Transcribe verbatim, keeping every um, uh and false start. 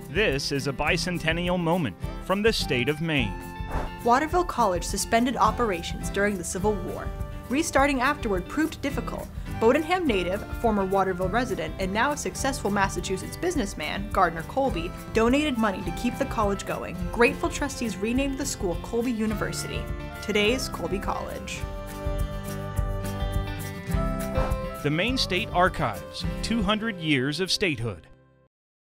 This is a bicentennial moment from the state of Maine. Waterville College suspended operations during the Civil War. Restarting afterward proved difficult. Bodenham native, former Waterville resident, and now a successful Massachusetts businessman, Gardner Colby, donated money to keep the college going. Grateful trustees renamed the school Colby University. Today's Colby College. The Maine State Archives, two hundred years of statehood.